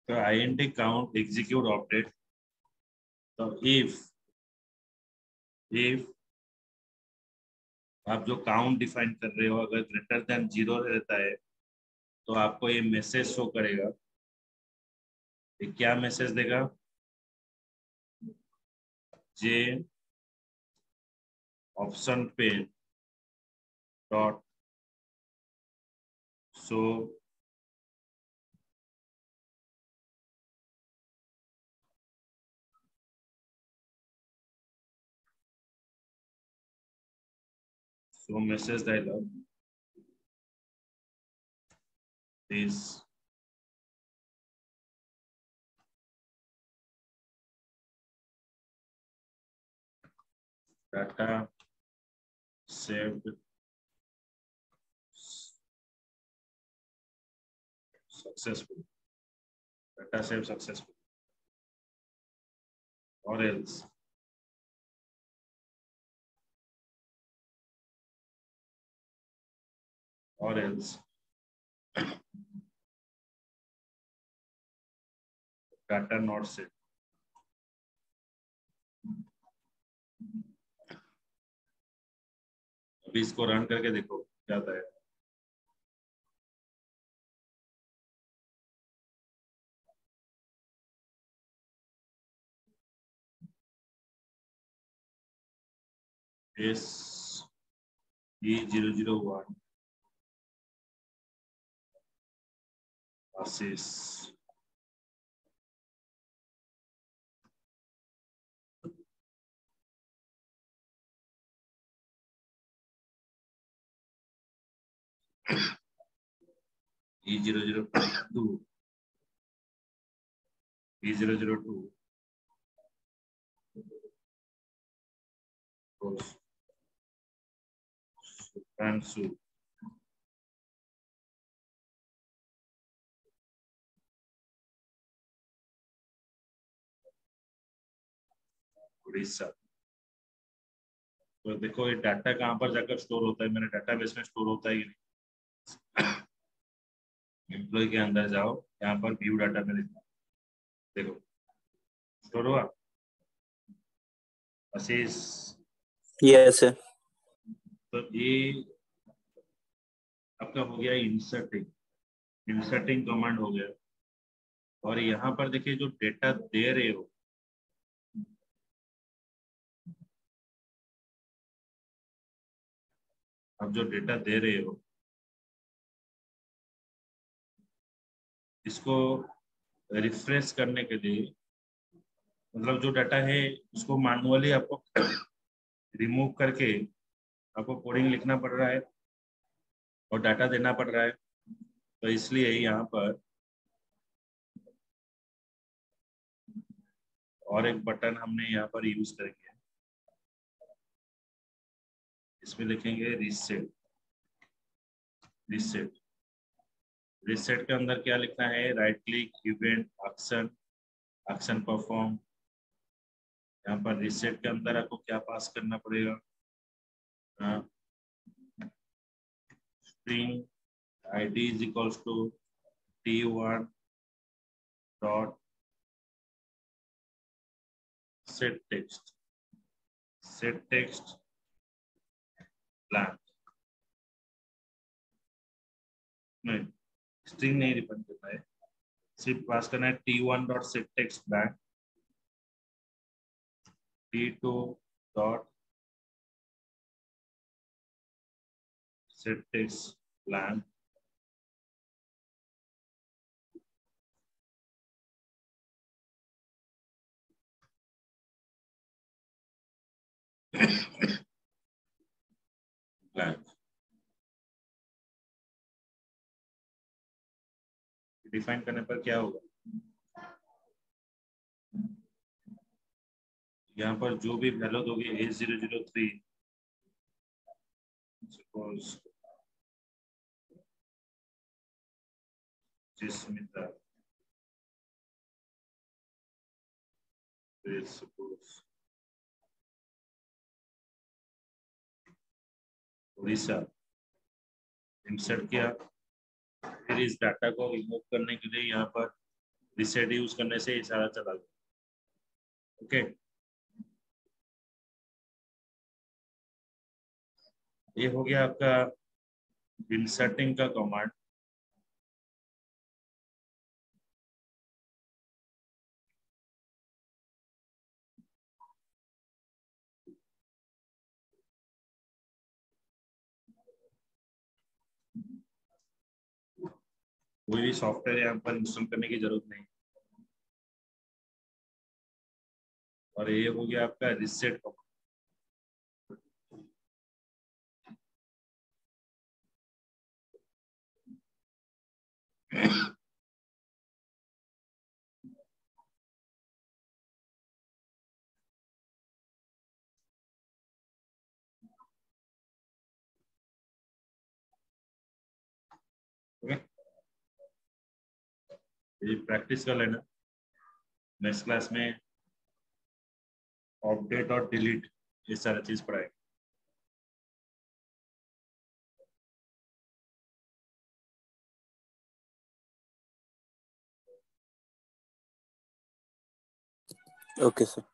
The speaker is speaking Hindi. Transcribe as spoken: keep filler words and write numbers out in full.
तो आईएनटी काउंट एग्जीक्यूट अपडेट, तो इफ इफ आप जो काउंट डिफाइन कर रहे हो अगर ग्रेटर देन जीरो रहता है तो आपको ये मैसेज शो करेगा। ये क्या मैसेज देगा? J option pane dot show show message dialog is data saved successful, data saved successful, or else or else data not saved। अभी इसको रन करके देखो क्या आता है। S E zero zero one Ashish E zero zero two E zero zero two Sudhanshu Orissa. तो देखो ये डाटा कहाँ पर जाकर स्टोर होता है, मेरे डाटाबेस में स्टोर होता है कि नहीं। एम्प्लॉय के अंदर जाओ, यहाँ पर व्यू डाटा में देखो, देखो स्टोर हुआ आशीष। Yes sir. तो ये आपका हो गया इंसर्टिंग, इंसर्टिंग कमांड हो गया। और यहाँ पर देखिए जो डेटा दे रहे हो, अब जो डेटा दे रहे हो इसको रिफ्रेश करने के लिए, मतलब जो डाटा है उसको मैनुअली आपको रिमूव करके आपको कोडिंग लिखना पड़ रहा है और डाटा देना पड़ रहा है। तो इसलिए यहाँ पर और एक बटन हमने यहाँ पर यूज करेंगे, इसमें लिखेंगे रीसेट। रीसेट रीसेट के अंदर क्या लिखना है? Right click, event, action, action perform. यहाँ पर रीसेट के अंदर आपको क्या पास करना पड़ेगा? String ID is equals to T one dot set text, set text blank. नहीं, स्ट्रिंग नहीं रिफंड करना है, सिर्फ पास करना है T one dot set text blank, T two dot set text blank, blank. Define करने पर क्या होगा? यहाँ पर जो भी वैल्यू दोगे eight zero zero three, suppose Jismita, suppose Orissa, insert किया। फिर इस डाटा को रिमूव करने के लिए यहाँ पर रिसेट यूज करने से ये सारा चला गया। ओके, ये हो गया आपका इंसर्टिंग का कमांड। कोई भी सॉफ्टवेयर यहाँ पर इंस्टॉल करने की जरूरत नहीं। और ये हो गया आपका रिसेट कमांड। ओके, ये प्रैक्टिस कर लेना। नेक्स्ट क्लास में अपडेट और डिलीट ये सारा चीज पढ़ाएंगे। Okay, sir.